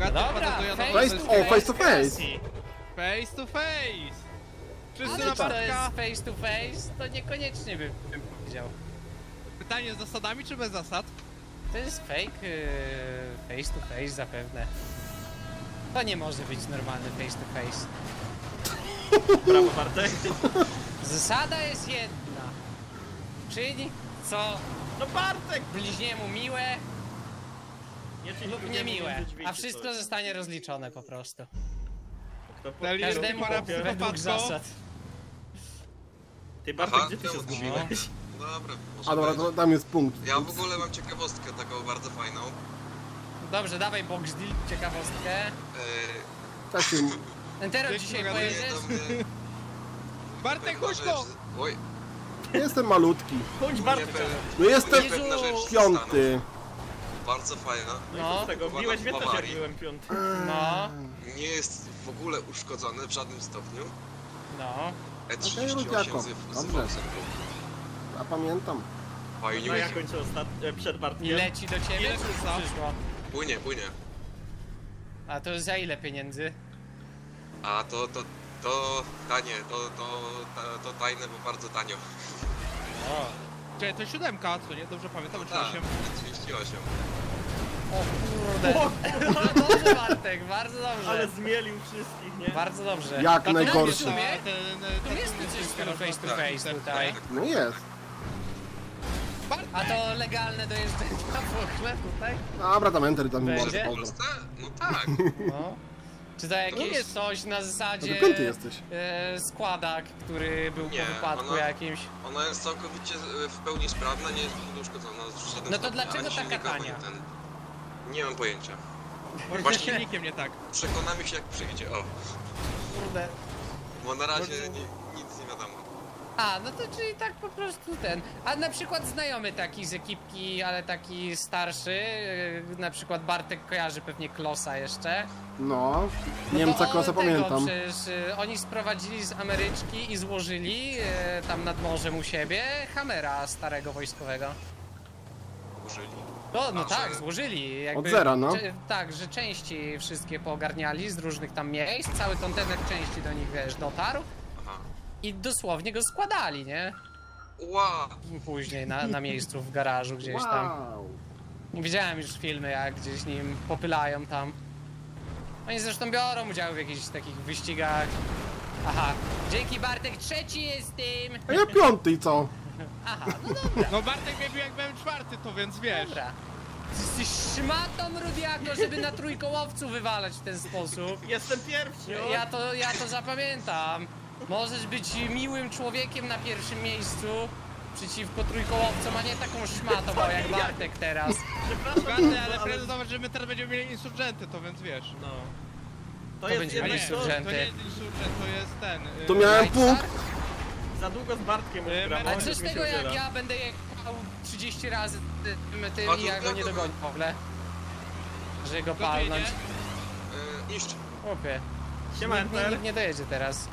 Dobra, face to face. Face to face. Wszyscy Ale na czy to parka. jest face to face, to niekoniecznie bym powiedział. Pytanie z zasadami czy bez zasad? To jest fake face to face zapewne. To nie może być normalny face to face. Brawo, Bartek. Zasada jest jedna. Czyli co No Bartek! bliźniemu miłe Nie czyń lub drugiemu niemiłe, między drzwi, a czy wszystko coś. zostanie rozliczone po prostu. Kto po... Dali Każdemu para według zasad. Ty Bartek, Aha, gdzie ty się to- zgubiłeś? Dobra, może A dobra, być. to tam jest punkt. Ja w ogóle mam ciekawostkę taką bardzo fajną. Dobrze, dawaj box deal, ciekawostkę. Taki... Entero Dzięki, dzisiaj Bogdan. pojedziesz? Do mnie... Bartek, pewna chodź rzecz... go! Oj, Jestem malutki. Chodź nie Bartek! No jestem Jezu! pewna rzecz z piąty. Stanów. Bardzo fajna. No i No. co z tego? Biłeś mnie też jak byłem piąty. No, Nie jest w ogóle uszkodzony w żadnym stopniu. no. Okej, E38 Rudziako. z Dobrze. Volksem. Ja pamiętam. No ja Fajniuś. kończę przed Bartkiem. I leci do ciebie, Ile czy już przyszło? przyszło? Płynie, płynie. A to za ile pieniędzy? A to tanie, to tajne, bo bardzo tanio. O, Czekaj, to 7, co nie? Dobrze pamiętam, czy Tak, 8? 38. o kurde. No dobrze Bartek, bardzo Ale dobrze. zmielił wszystkich, nie? Bardzo dobrze. Jak A to najgorszy. w sumie? Tu jest tu coś z tym face to face tutaj. No jest. A to legalne dojeżdżenie w ogóle tutaj? Dobra, tam enter, tam Będzie? może W pogo. Polsce? No tak. No. Czy to jakieś coś na zasadzie To piąty jesteś. składak, który był Nie, po wypadku ona- jakimś? Ona jest całkowicie w pełni sprawna, nie jest uszkodzona w żadnym No to stopniu, dlaczego ani taka silnika, ani tania? ten. Nie mam pojęcia. Może Właśnie- z silnikiem nie tak. Przekonamy się jak przyjdzie, o. Kurde. Bo na razie nic nie wiadomo. A, no to czyli tak po prostu ten. A na przykład znajomy taki z ekipki, ale taki starszy, na przykład Bartek kojarzy pewnie Klosa jeszcze. No, No Niemca to Klosa tego pamiętam. Przecież oni sprowadzili z Ameryczki i złożyli tam nad morzem u siebie Hammera starego wojskowego. Użyli. No A, tak, że- złożyli. Jakby, Od zera, no. Tak, że części wszystkie poogarniali z różnych tam miejsc, cały kontener części do nich, wiesz, dotarł Aha. i dosłownie go składali, nie? Ła! Później na miejscu w garażu gdzieś tam. Wow. Widziałem już filmy, jak gdzieś nim popylają tam. Oni zresztą biorą udział w jakichś takich wyścigach. Aha, dzięki Bartek, trzeci jestem! A ja piąty i co? Aha, no dobra, No Bartek mnie bił jak byłem 4, to więc wiesz. dobra. Ty jesteś szmatą, Rudiako, żeby na trójkołowcu wywalać w ten sposób. Jestem pierwszy! o! Ja to zapamiętam. Możesz być miłym człowiekiem na pierwszym miejscu przeciwko trójkołowcom, a nie taką szmatą, o jak Bartek teraz. Przepraszam, Zgadnę, ale no, Fredo zobacz, że my teraz będziemy mieli insurgenty, to więc wiesz. No. To To jest będzie jednak insurgent. To nie jest insurgent, to jest ten. Tu miałem Rajca? punkt. za długo z Bartkiem już gram, A on co już z mi się tego, jak udziela. ja będę jechał 30 razy tym A i to ja go nie wiadomo. dogonię w ogóle? Że go Kto tu palnąć. jedzie? Niszcz. Chłopie. Siema, Enter. Nikt nie dojedzie teraz.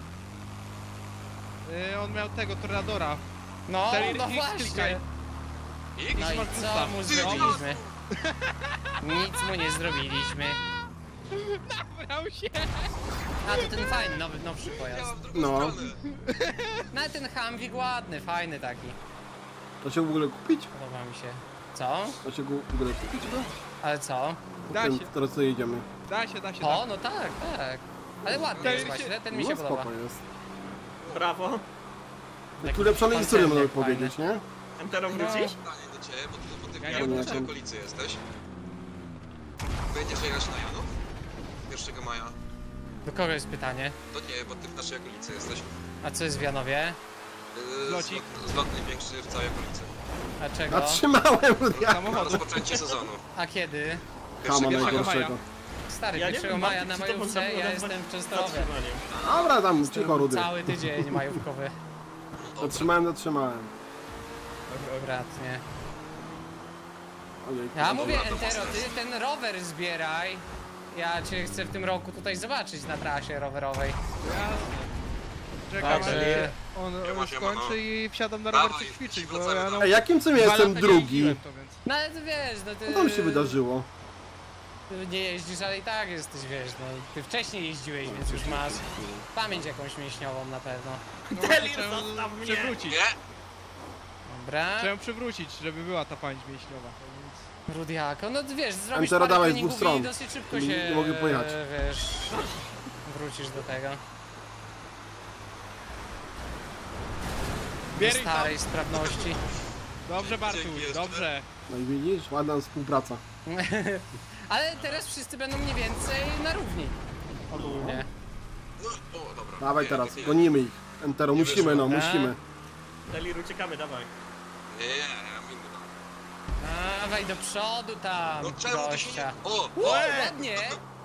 On miał tego Toradora. No, Cztery no X właśnie. klikaj. X? No i co mu zrobiliśmy? Nic mu nie zrobiliśmy. Brał się. A to ten fajny, nowszy Ja pojazd. w drugą No. stronę. No ale ten Humvee ładny, fajny taki. To się w ogóle kupić? Podoba mi się. Co? To się w ogóle kupić go? Ale co? Da Ten, się. teraz co jedziemy. Da się, da się. O, no tak, tak. Ale ładny Ten jest się- właśnie, ten mi No się podoba. spoko jest. Brawo. Jak ulepszone historie koncernek mogę powiedzieć, nie? Entero No. wrócisz? Pytanie do ciebie, bo ty po tych Ja ja nie w wiem. naszej okolicy jesteś. Będziesz jechać na Janów? 1 maja. Do kogo jest pytanie? To nie, bo ty w naszej okolicy jesteś. A co jest w Janowie? Zlocik. Zlot największy w całej okolicy. A czego? Zatrzymałem ja. Na Samochodu. rozpoczęcie sezonu. A kiedy? Kama 1 maja. najgorszego. Stary, Ja nie 1 wiem, maja Bartek, na czy to można majówce, było ja nazwać jestem w Częstochowie. zatrzymaniem? Dobra, tam cicho rudy. Cały tydzień majówkowy. Zatrzymałem. Bratnie. Ojej, Ja mówię, to Entero, mocne. ty ten rower zbieraj. Ja cię chcę w tym roku tutaj zobaczyć na trasie rowerowej. Jasne. Czekam, aż Także... się on Siema, siema, skończy no. i wsiadam na Dawaj, rower coś ćwiczyć, bo wracamy ja tam. no, Ej, jakim cym 2 jestem lata nie drugi? jeździłem, to więc. No ale ty wiesz, no ty... Co tam się wydarzyło? ty nie jeździsz, ale i tak jesteś, wiesz, no ty wcześniej jeździłeś, więc już masz pamięć jakąś mięśniową na pewno. No właśnie Delir, trzeba zostaw mnie! przywrócić. Nie? Dobra, Trzeba przywrócić, żeby była ta pamięć mięśniowa. Rudiako, no wiesz, zrobisz Entero parę dawaj z treningów dwóch i stron. dosyć szybko Nie- się, nie mogę pojechać. wiesz, wrócisz do tego. Do Bieraj starej sprawności. Dobrze Bartuś, Dzięki dobrze. No i widzisz, ładna współpraca. Ale teraz wszyscy będą mniej więcej na równi. Ogólnie. No, o, dobra. Dawaj Nie, teraz, tak nie. gonimy ich. Entero, Nie musimy, no, wyszło. musimy. Delir, uciekamy, dawaj. Nie, ja mam inny. Dawaj do przodu tam, No czemu ty się gościa. nie... O! O, ładnie!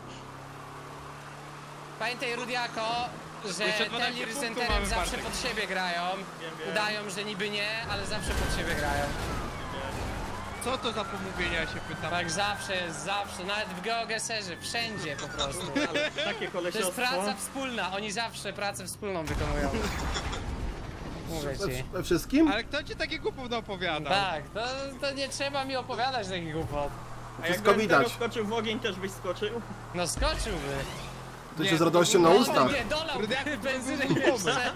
Pamiętaj, Rudiako, że Jeszcze 12 Telir z punktów Enterem mamy, zawsze Bartek. pod siebie grają. Wiem. Udają, że niby nie, ale zawsze pod siebie grają. Co to za pomówienia, ja się pytam. Tak zawsze jest, zawsze, nawet w GeoGeserze, wszędzie po prostu. Ale takie To jest kolesiostwo. praca wspólna, oni zawsze pracę wspólną wykonują. Mówię ci. We wszystkim? Ale kto ci takie głupoty opowiadał? Tak, to nie trzeba mi opowiadać takich głupot. A Wszystko jakby Entero widać. wskoczył w ogień, też byś skoczył? No skoczyłby. To Nie, się z to radością na było- No, ustach. nie, dolał Rudiako, to benzyny był jeszcze.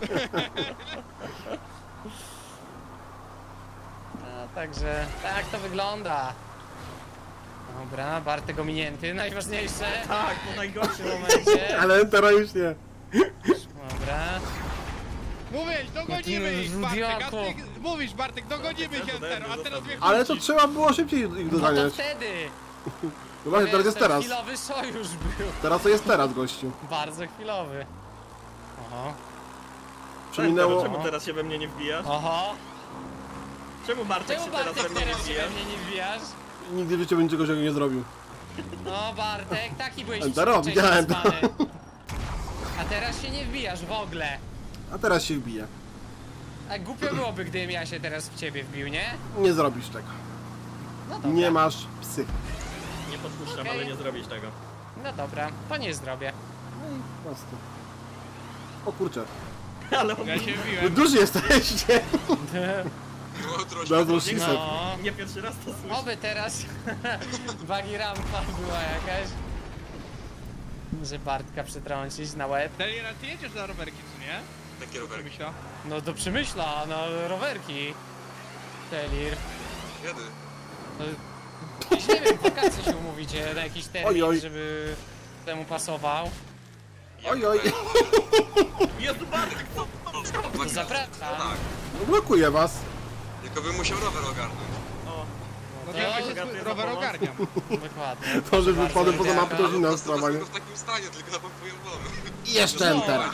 No, także tak to wygląda. Dobra, Bartek ominięty, najważniejsze Tak, po w najgorszym tym momencie. Ale Entero już nie. Dobra. Mówisz, dogonimy ich, Bartek, a Rudiako. ty mówisz, Bartek, dogonimy ich Entero, a teraz mnie Ale to wrócisz. trzeba było szybciej ich No to doganiać. wtedy. No właśnie, teraz jest Ten teraz. chwilowy sojusz był. Teraz to jest teraz, gościu. Bardzo chwilowy. Oho, Przeminęło... Czemu teraz się we mnie nie wbijasz? oho. Czemu Bartek Czemu się teraz we Bartek mnie nie teraz się wbija? we mnie nie wbijasz? Nigdy w życiu bym czegoś nie zrobił. No Bartek, taki byłeś Entero, wcześniej widziałem to. zwany. A teraz się nie wbijasz w ogóle. A teraz się wbije. A głupio byłoby, gdybym ja się teraz w ciebie wbił, nie? Nie zrobisz tego. No dobra. Nie masz psy. Nie podpuszczam, Okej. ale nie zrobisz tego. No dobra, to nie zrobię. Po prostu. O kurczę. Ale on Ja się Wy wbiłem. duży jesteście. No, troszkę. Dadzą 600. No, nie pierwszy raz to słyszę. oby teraz buggy rampa była jakaś. Że Bartka przetrącić na łeb. Deliera, ty jedziesz na rowerki, co nie? Takie rowerki. Myśla. No do Przemyśla, na rowerki. Telir. Kiedy? No, jakieś, nie wiem, wakacje się umówicie na jakiś termin, Oj, oj. żeby temu pasował. Oj, oj. Jezu, Bartek, co? To zapraszam. Tak, No blokuję was. tylko bym musiał rower ogarnąć. O, No To- to ja właśnie Dziękuję swój za rower pomoc. ogarniam. Dokładnie. To, że Bardzo wypadłem poza mapę, to już dziękuję. inna Po prostu sprawa, nie? wezmę go w takim stanie, tylko napompuję wodę. I jeszcze No, Entera.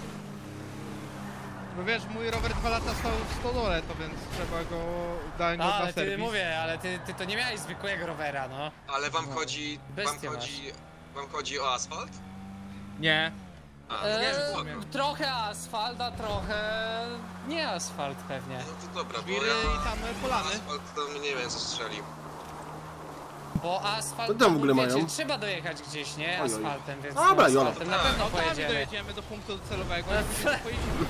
No wiesz, mój rower 2 lata stał w stodole, to więc trzeba go dać A, na ale ty serwis. mówię, ale ty to nie miałeś zwykłego rowera, no. Ale wam chodzi... Bestia Wam chodzi o asfalt? Nie. A, no nie, dobra. Trochę asfalt, a trochę nie asfalt pewnie. No to dobra, bo Wiry ja... i tam polany. Asfalt to mnie nie wiem co strzelił. Bo asfalt, Co tam w ogóle wiecie, mają? trzeba dojechać gdzieś, nie? Oj, oj. Asfaltem, więc Dobra, tym Jola. asfaltem na Tak. pewno No tam pojedziemy. dojedziemy do punktu docelowego i pojedziemy.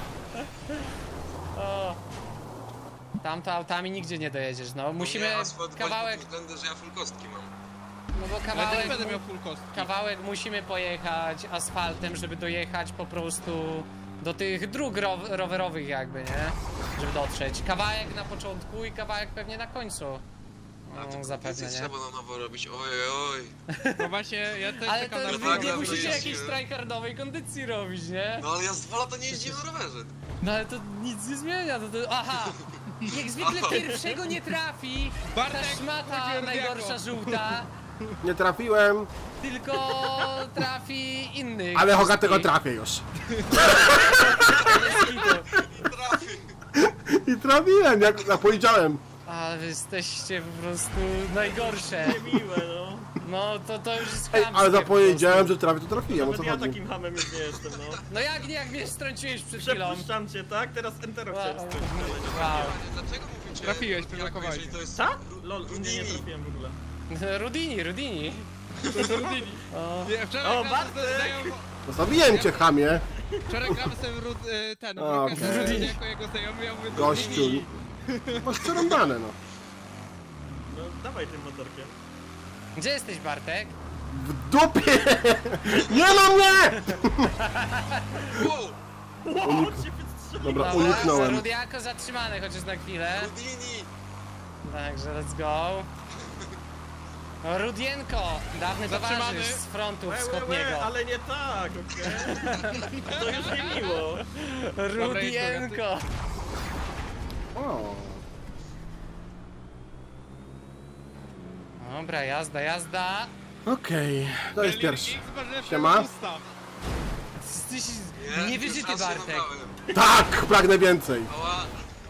O. Tam to autami nigdzie nie dojedziesz, no. Musimy Nie, asfalt kawałek, pod względem, że ja full kostki mam. no bo Ale też kawałek, będę miał full kostki. kawałek musimy pojechać asfaltem, żeby dojechać po prostu do tych dróg rowerowych jakby, nie? Żeby dotrzeć. Kawałek na początku i kawałek pewnie na końcu. A to No, zapewne, nie? trzeba na nowo robić, oj, oj. No właśnie, ja też Ale to czekam na wy- wy tak, nie tak, musicie jest, jakiejś nie? tryhardowej kondycji robić, nie? No ale ja z 2 lata nie jeździłem na rowerze. No ale to nic nie zmienia, aha! Jak zwykle pierwszego nie trafi ta Bartek, szmata chodzi o najgorsza Rudiako. żółta, Nie trafiłem, tylko trafi innych. ale Hogatego wszystkich. trafię już. Bez kitu. Trafi. I trafiłem, jak powiedziałem. A wy jesteście po prostu najgorsze. Niemiłe, no. No to już jest Ej, chamskie ale po zapowiedziałem, prostu. że trafię, to trafiłem, o co Nawet ja chodzi? takim hamem już nie jestem, no. No jak mnie strąciłeś przed chwilą. Przepuszczam cię, tak? Teraz Entero Wow. chciałem strącić, ale nie. Wow. Panie, dlaczego mówicie... Trafiłeś, Rudiako, prowokowałeś. jeżeli to jest... Tak? Lol, nie Rudini. trafiłem w ogóle. Rudini. O. Nie, wczoraj O, grałem Bartek! ze znajomym... No zabiłem cię, chamie. Wczoraj gramy sobie ten, O, Rudini jako jego znajomy, ja mówię do Gościu. Rudini. Masz przerąbane, no. No, dawaj tym motorkiem. Gdzie jesteś, Bartek? W dupie! Nie ma mnie! Wow! Wow, cię wystrzelił. Dobra, uniknąłem. Rudiako zatrzymany chociaż na chwilę. Houdini! Także let's go. No, Rudienko, dawny Zatrzymany. towarzysz z frontu Łe, wschodniego. ale nie tak, okej? To już nie miło. Rudienko. O, Dobra, jazda, jazda. okej. To jest Berlin pierwszy. X bez lepszego Siema. gusta. Jesteś już niewyżyty, raz się Bartek. nabrałem. Tak! Pragnę więcej. Ała!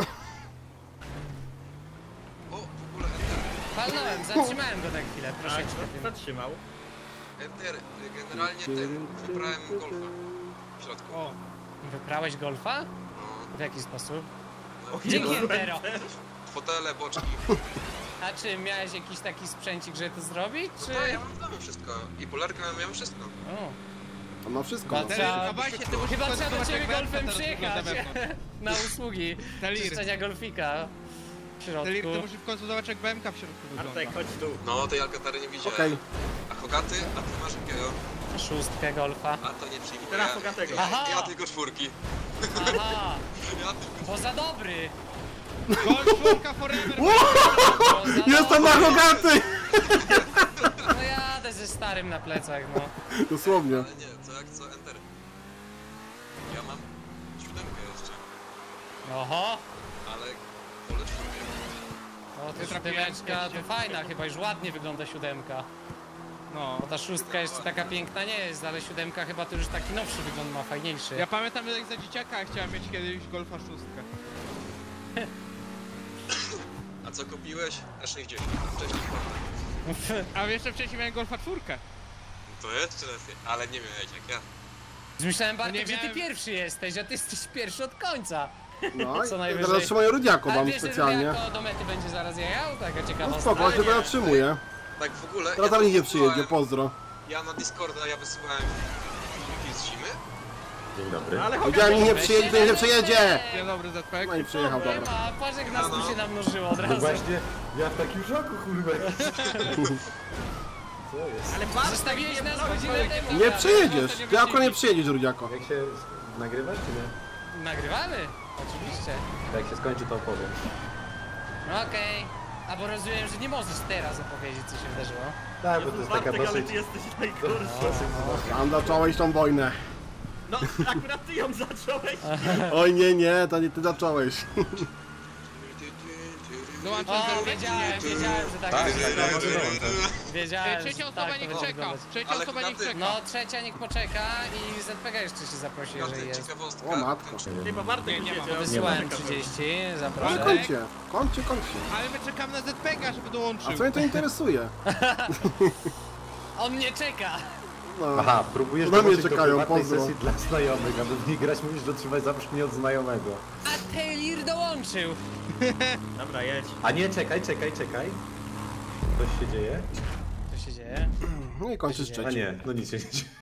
O, w ogóle Enter. Palnąłem, zatrzymałem go na chwilę, Tak, troszeczkę. zatrzymał. Enter, generalnie ten, wybrałem golfa w środku. O, Wyprałeś golfa? No, W jaki sposób? no, Dzięki, Entero. fotele, boczki. A czy miałeś jakiś taki sprzęcik, żeby to zrobić, No czy... tak, ja mam wszystko. I polarkę miałem wszystko. O, On ma wszystko. Bardzo- Telir, a weź się, ty musisz chyba w końcu trzeba do zobaczyć, ciebie jak Berka golfem teraz przyjechać wygląda wewnątrz. na usługi Telir. czyszczenia golfika w środku. Telir, ty musisz w końcu zobaczyć, jak BMK w środku wygląda. Bartek, chodź tu. No, tej Alcantary nie widziałem. Okej. A Hogaty? A ty masz jakiego? Szóstkę golfa. A to nie przyjmuję. Teraz Hogatego. Aha. Ja tylko czwórki. Aha, Ja tylko... bo za dobry. Golf czwórka forever! Bo za Jestem na dobry. Hogaty! No jadę ze starym na plecach, no. Dosłownie. Ale nie, co jak co, Enter. Ja mam siódemkę jeszcze, Oho, ale wolę czwórkę. no to Nie trafiłem, siódemeczka to fajna, chyba już ładnie wygląda siódemka. No. Bo ta szóstka jeszcze taka piękna nie jest, ale siódemka chyba to już taki nowszy wygląd ma, fajniejszy. Ja pamiętam, jak za dzieciaka chciałem mieć kiedyś Golfa szóstkę. A co kupiłeś? E60, a wcześniej Forte. A jeszcze wcześniej miałem Golfa czwórkę. To jeszcze lepiej, ale nie miałeś jak ja. Myślałem, Bartek, nie że ty miałem- pierwszy jesteś, a ty jesteś pierwszy od końca. No i Co najwyżej. teraz trzymają Rudiako Ale wam wiesz, że specjalnie. jako do mety będzie zaraz jechał? Taka ciekawostka. No spoko, on się go zatrzymuje. Tak w ogóle... Teraz ja ale nie wysyłałem- przyjedzie, pozdro. Ja na Discorda, ja wysyłałem filmiki z zimy. Dzień dobry. Ale Powiedziałem, niech nie Hogaty. przyjedzie, to niech nie przyjedzie! Dzień dobry, ZPek. No i przyjechał, Nie dobra. ma, patrz jak nas No, no. tu się namnożyło od No razu. właśnie, ja w takim szoku, kurwa. Co jest? Ale Bartek Zostawiłeś nie nas broni. godzinę temu. Nie ale- przyjedziesz! Ty akurat nie przyjedziesz, Rudiako. Jak się nagrywasz, czy nie? Nagrywamy? Oczywiście. Jak się skończy, to opowiem. No okej. A bo rozumiem, że nie możesz teraz opowiedzieć, co się wydarzyło. Tak, bo to jest taka Bartek, ale dosyć... ty jesteś najgorszy. Tam zacząłeś tą wojnę. No, akurat ty ją zacząłeś. Oj nie, nie, to nie ty zacząłeś. Dołączam O, ZPek. wiedziałem, że tak Tak, będzie tak, wyglądać. tak. Wiedziałem, Trzecia że osoba tak to niech będzie czeka. wyglądać. Trzecia Ale osoba niech Hogaty- czeka. No, trzecia niech poczeka i ZPG jeszcze się zaprosi, jeżeli jest. Ciekawostka. O matko. Nie, bo Bartek Nie, już nie ma. wiedział. Wysyłałem Bartek 30, Ale zapraszam. kończcie, kończcie. Ale my czekamy na ZPK, żeby A dołączył. co mnie to interesuje? On mnie czeka! No. Aha, próbujesz Na mnie dołączyć do czekają, prywatnej pozdro. sesji dla znajomych, aby w niej grać musisz otrzymać zabrzmienie od znajomego. A Taylor dołączył! Dobra, jedź. A nie, czekaj. Coś się dzieje? Co się dzieje? No i kończysz A trzeci. nie, no nic się nie dzieje.